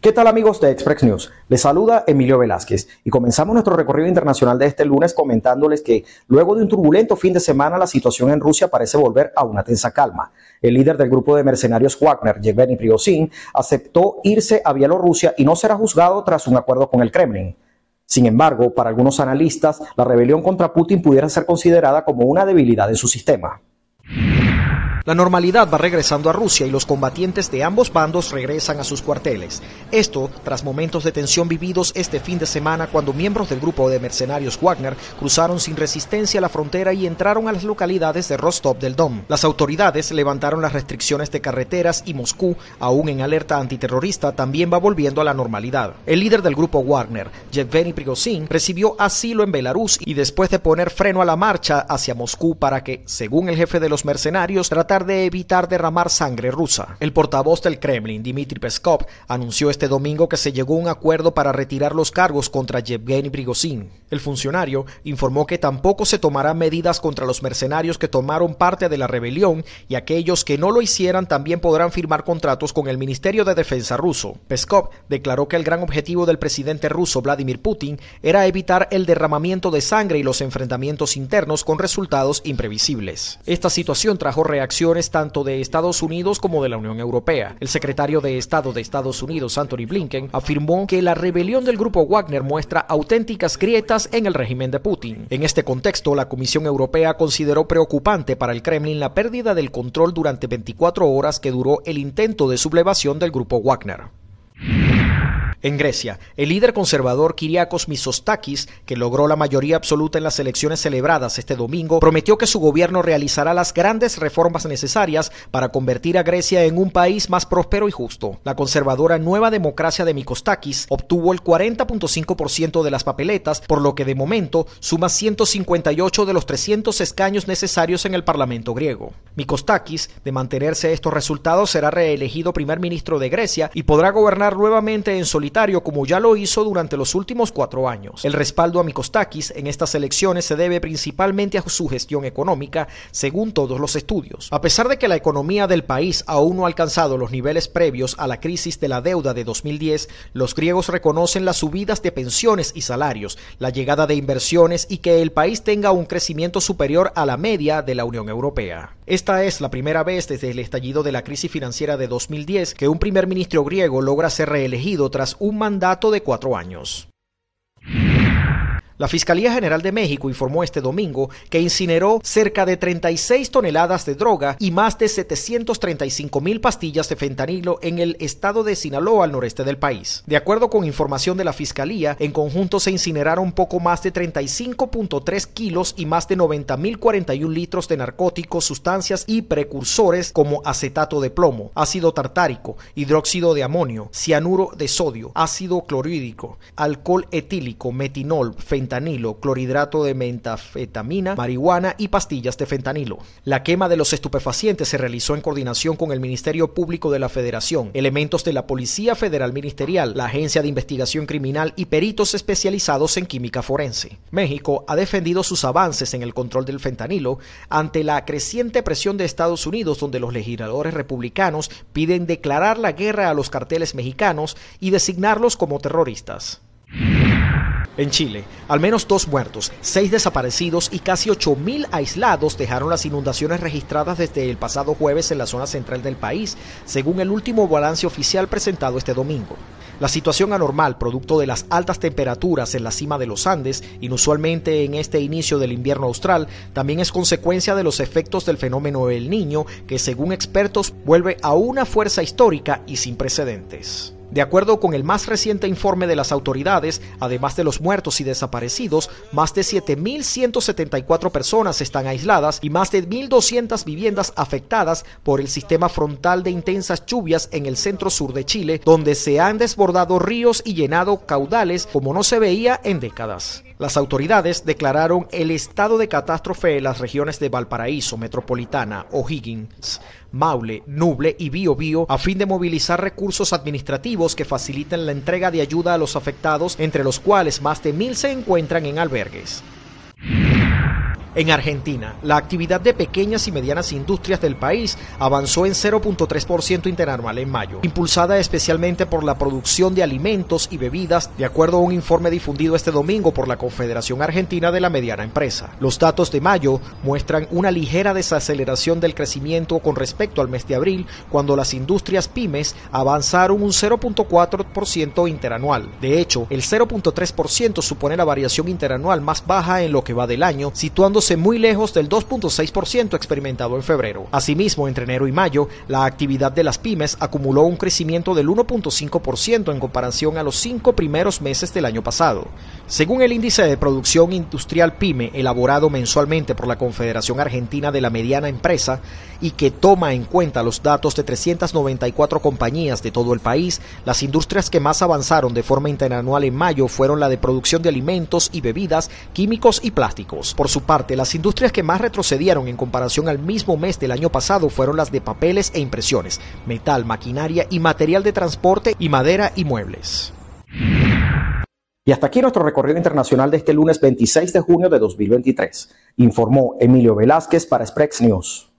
¿Qué tal amigos de Express News? Les saluda Emilio Velázquez y comenzamos nuestro recorrido internacional de este lunes comentándoles que luego de un turbulento fin de semana la situación en Rusia parece volver a una tensa calma. El líder del grupo de mercenarios Wagner, Yevgeny Prigozhin, aceptó irse a Bielorrusia y no será juzgado tras un acuerdo con el Kremlin. Sin embargo, para algunos analistas, la rebelión contra Putin pudiera ser considerada como una debilidad en su sistema. La normalidad va regresando a Rusia y los combatientes de ambos bandos regresan a sus cuarteles. Esto tras momentos de tensión vividos este fin de semana cuando miembros del grupo de mercenarios Wagner cruzaron sin resistencia la frontera y entraron a las localidades de Rostov del Don. Las autoridades levantaron las restricciones de carreteras y Moscú, aún en alerta antiterrorista, también va volviendo a la normalidad. El líder del grupo Wagner, Yevgeny Prigozhin, recibió asilo en Belarus y después de poner freno a la marcha hacia Moscú para que, según el jefe de los mercenarios, tratar de evitar derramar sangre rusa. El portavoz del Kremlin, Dmitry Peskov, anunció este domingo que se llegó a un acuerdo para retirar los cargos contra Yevgeny Prigozhin. El funcionario informó que tampoco se tomarán medidas contra los mercenarios que tomaron parte de la rebelión y aquellos que no lo hicieran también podrán firmar contratos con el Ministerio de Defensa ruso. Peskov declaró que el gran objetivo del presidente ruso Vladimir Putin era evitar el derramamiento de sangre y los enfrentamientos internos con resultados imprevisibles. Esta situación trajo reacciones tanto de Estados Unidos como de la Unión Europea. El secretario de Estado de Estados Unidos, Antony Blinken, afirmó que la rebelión del grupo Wagner muestra auténticas grietas en el régimen de Putin. En este contexto, la Comisión Europea consideró preocupante para el Kremlin la pérdida del control durante 24 horas que duró el intento de sublevación del grupo Wagner. En Grecia, el líder conservador Kyriakos Mitsotakis, que logró la mayoría absoluta en las elecciones celebradas este domingo, prometió que su gobierno realizará las grandes reformas necesarias para convertir a Grecia en un país más próspero y justo. La conservadora Nueva Democracia de Mitsotakis obtuvo el 40.5% de las papeletas, por lo que de momento suma 158 de los 300 escaños necesarios en el Parlamento griego. Mitsotakis, de mantenerse estos resultados, será reelegido primer ministro de Grecia y podrá gobernar nuevamente en solitario como ya lo hizo durante los últimos 4 años. El respaldo a Mitsotakis en estas elecciones se debe principalmente a su gestión económica, según todos los estudios. A pesar de que la economía del país aún no ha alcanzado los niveles previos a la crisis de la deuda de 2010, los griegos reconocen las subidas de pensiones y salarios, la llegada de inversiones y que el país tenga un crecimiento superior a la media de la Unión Europea. Esta es la primera vez desde el estallido de la crisis financiera de 2010 que un primer ministro griego logra ser reelegido tras un mandato de 4 años. La Fiscalía General de México informó este domingo que incineró cerca de 36 toneladas de droga y más de 735,000 pastillas de fentanilo en el estado de Sinaloa, al noreste del país. De acuerdo con información de la Fiscalía, en conjunto se incineraron poco más de 35.3 kilos y más de 90.041 litros de narcóticos, sustancias y precursores como acetato de plomo, ácido tartárico, hidróxido de amonio, cianuro de sodio, ácido clorhídrico, alcohol etílico, metinol, fentanilo, clorhidrato de metanfetamina, marihuana y pastillas de fentanilo. La quema de los estupefacientes se realizó en coordinación con el Ministerio Público de la Federación, elementos de la Policía Federal Ministerial, la Agencia de Investigación Criminal y peritos especializados en química forense. México ha defendido sus avances en el control del fentanilo ante la creciente presión de Estados Unidos, donde los legisladores republicanos piden declarar la guerra a los carteles mexicanos y designarlos como terroristas. En Chile, al menos 2 muertos, 6 desaparecidos y casi 8.000 aislados dejaron las inundaciones registradas desde el pasado jueves en la zona central del país, según el último balance oficial presentado este domingo. La situación anormal, producto de las altas temperaturas en la cima de los Andes, inusualmente en este inicio del invierno austral, también es consecuencia de los efectos del fenómeno El Niño, que según expertos vuelve a una fuerza histórica y sin precedentes. De acuerdo con el más reciente informe de las autoridades, además de los muertos y desaparecidos, más de 7.174 personas están aisladas y más de 1.200 viviendas afectadas por el sistema frontal de intensas lluvias en el centro-sur de Chile, donde se han desbordado ríos y llenado caudales como no se veía en décadas. Las autoridades declararon el estado de catástrofe en las regiones de Valparaíso, Metropolitana, O'Higgins, Maule, Nuble y Biobío a fin de movilizar recursos administrativos que faciliten la entrega de ayuda a los afectados, entre los cuales más de 1.000 se encuentran en albergues. En Argentina, la actividad de pequeñas y medianas industrias del país avanzó en 0.3% interanual en mayo, impulsada especialmente por la producción de alimentos y bebidas, de acuerdo a un informe difundido este domingo por la Confederación Argentina de la Mediana Empresa. Los datos de mayo muestran una ligera desaceleración del crecimiento con respecto al mes de abril, cuando las industrias pymes avanzaron un 0.4% interanual. De hecho, el 0.3% supone la variación interanual más baja en lo que va del año, situándose muy lejos del 2.6% experimentado en febrero. Asimismo, entre enero y mayo, la actividad de las pymes acumuló un crecimiento del 1.5% en comparación a los 5 primeros meses del año pasado. Según el índice de producción industrial PYME, elaborado mensualmente por la Confederación Argentina de la Mediana Empresa y que toma en cuenta los datos de 394 compañías de todo el país, las industrias que más avanzaron de forma interanual en mayo fueron la de producción de alimentos y bebidas, químicos y plásticos. Por su parte, las industrias que más retrocedieron en comparación al mismo mes del año pasado fueron las de papeles e impresiones, metal, maquinaria y material de transporte y madera y muebles. Y hasta aquí nuestro recorrido internacional de este lunes 26 de junio de 2023. Informó Emilio Velázquez para Sprex News.